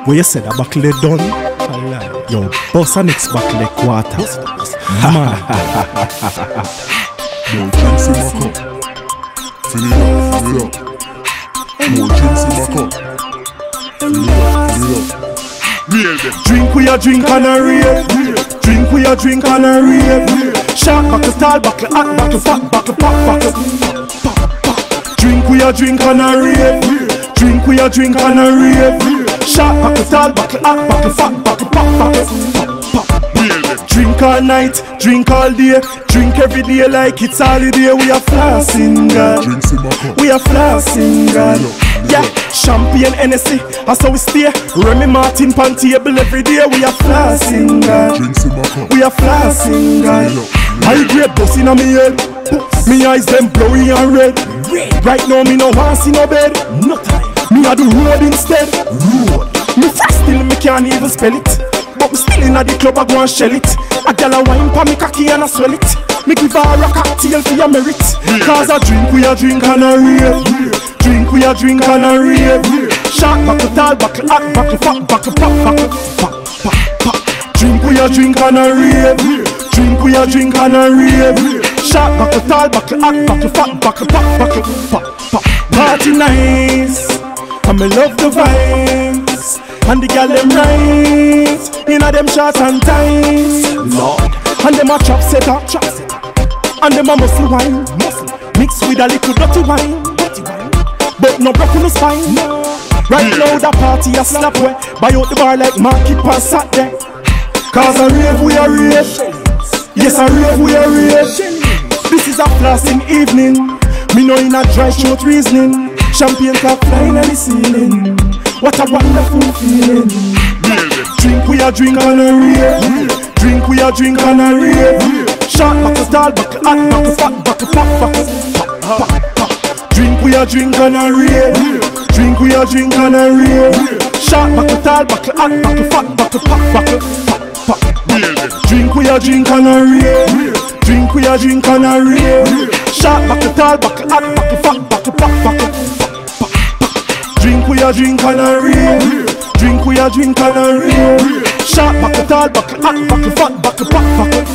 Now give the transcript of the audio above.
Where you said a buckle they done? Yo, boss a next buckle they quarter. Man. More drinks in my cup. Fill it up, fill it up. More drinks in my cup. Fill it up, fill it up. Drink we a drink and a rave. Drink we a drink and a rave. Sharp buckle, tall buckle, hot buckle, fat buckle, pop buckle. Drink we a drink and a rave. Drink we a drink and a rave. Sharp buckle, tall buckle, hot buckle, fat buckle, pop buckle. Drink all night, drink all day, drink every day like it's holiday. We are flossing, God. We are flossing, God. Yeah, champagne, Hennessy, that's how we stay. Remy Martin pan table every day. We are flossing, God. We are flossing, God. High grade bus inna me head. Me eyes them blurry and red. Right now me no want see no bed. No time. Me a do road instead. Road. Me fast still me can't even spell it. But me still inna the club I go and shell it. A gal a wine pa me cocky and I swell it. Me give her a cocktail for your merit. Cause a drink we a drink and a rave. Drink we a drink and a rave. Sharp buckle, tall buckle, hot buckle, fat buckle, pop buckle. Pop, pop, pop. Drink we a drink and a rave. Drink we a drink and a rave. Sharp buckle, tall buckle, hot buckle, fat buckle, pop buckle. Pop, pop. Party nice, and me love the vibes. And the gal them right inna them shorts and ties, Lord. And them a chop set up, and them a muscle wine, mixed with a little dirty wine, but no broke in the spine. Right now the party a slap way, buy out the bar like market pass Saturday. Cause a rave we a rave, yes a rave we a rave. This is a flossing evening, me know in a dry short reasoning. Champagne cap flying on the ceiling. What a wonderful feeling. Drink we a drink and a rave. Drink we a drink and a rave. Short buckle, tall buckle, hot buckle, fat buckle, pop buckle. Pop, pop, pop. Drink we a drink and a rave. Drink we a drink and a rave. Short buckle, tall buckle, hot buckle, fat buckle, pop buckle. Pop, pop. Drink we a drink and a rave. Drink we a drink and a rave. Short buckle, tall buckle, hot buckle, fat buckle, pop buckle. Drink we a drink and a rave. Drink we a drink and a rave. Short buckle, tall buckle, hot buckle, fat buckle, pop buckle.